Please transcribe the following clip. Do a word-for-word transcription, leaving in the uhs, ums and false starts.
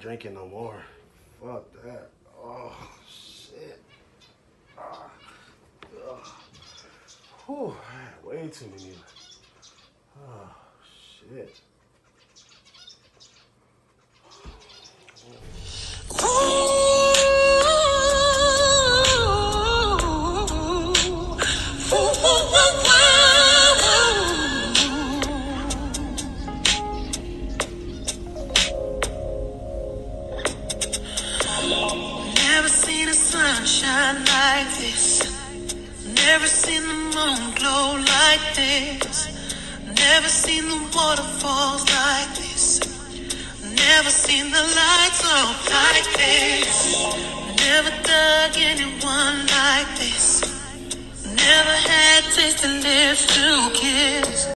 drinking no more. Fuck that. Oh, shit. Ah. Ugh. Whew, I had way too many. Oh, shit. Never seen the sunshine like this. Never seen the moon glow like this. Never seen the waterfalls like this. Never seen the lights off like this. Never dug anyone like this. Never had tasted lips to kiss.